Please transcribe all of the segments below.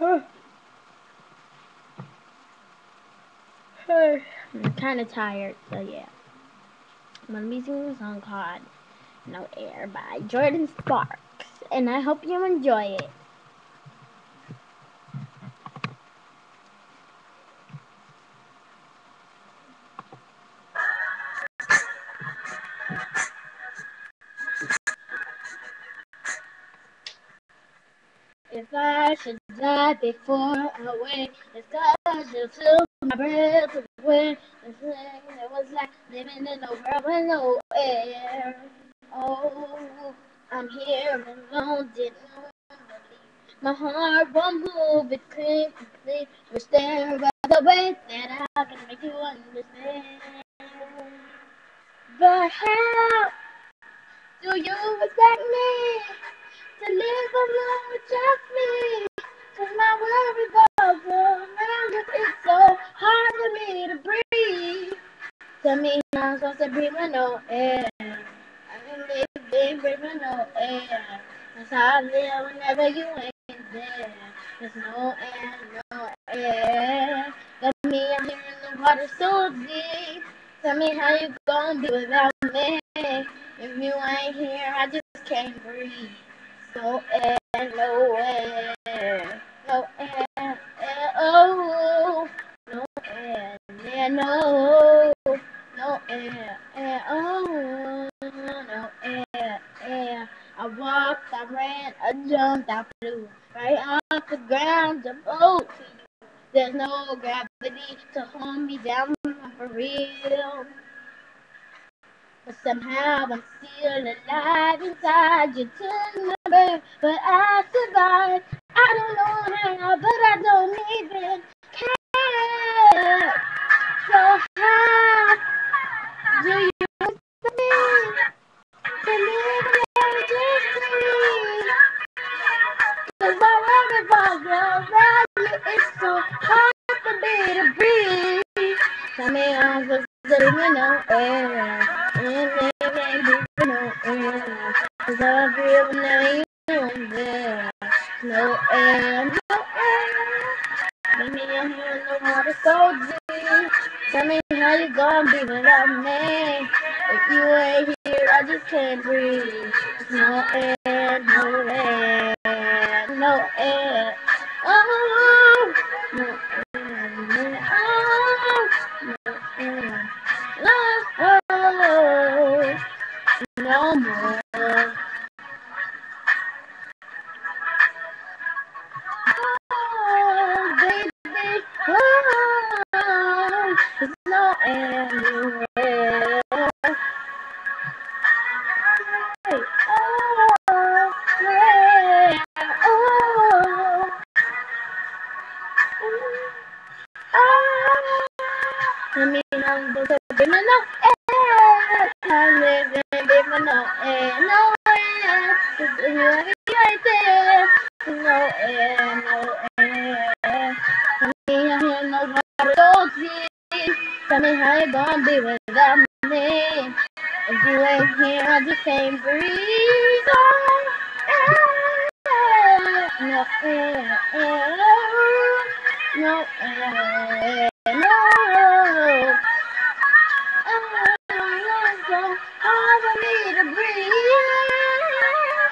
I'm kind of tired, so yeah. I'm gonna be singing a song called No Air by Jordan Sparks, and I hope you enjoy it. If I should die before I wake, it's 'cause you took my breath away. The thing that was like living in a world with no air. Oh, I'm here alone, didn't believe. My heart won't move, it's clean, complete. We're staring by the way that I can make you understand. But how do you expect me to live alone with just me? 'Cause my world revolves around you. It's so hard for me to breathe. Tell me how I'm supposed to breathe with no air. I can live, breathe with no air. That's how I live whenever you ain't there. There's no air, no air. Got me, I'm here in the water so deep. Tell me how you gonna be without me. If you ain't here, I just can't breathe. No air, no air, no air, air, oh, no air, air, no, no air, air, oh, no air, air. I walked, I ran, I jumped, I flew right off the ground to boat to you. There's no gravity to hold me down for real. But somehow I'm still alive inside you took my breath, but I survived. I don't know how, but I don't even care. So how do you expect me to live and just breathe? 'Cause my world revolves around you. It's so hard for me to breathe. Tell me how I'm supposed to live with no air. No air, 'cause I feel whenever you ain't there. No air, no air. Let me out here in the water so deep. Tell me how you gonna be without me. If you ain't here, I just can't breathe. No air, no air, no air. Oh, no air, no air, no air. No more. Oh, baby. Oh, there's no anywhere. Oh, yeah. Oh, oh. I mean, I'm supposed to be no air. I'm living, baby, no air, no air. Just you right there. No air, no air. I'm here, no water, so deep. Tell me how you gonna be without me. If you ain't here, I just can't breathe. Oh, air, no air, air, no air, no. Oh, it's so hard for me to breathe.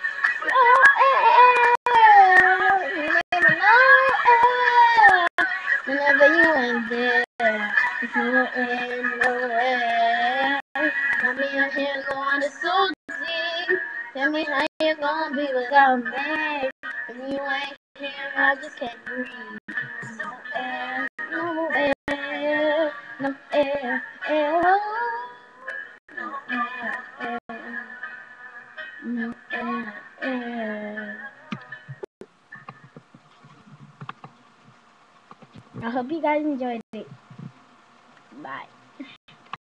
Whenever you ain't there, there's no air, no air. Got me out here going to so deep. Tell me how you gonna be without me. If you ain't here, I just can't breathe. No air, no air, no air, air. No air, air, no air, air. I hope you guys enjoyed it.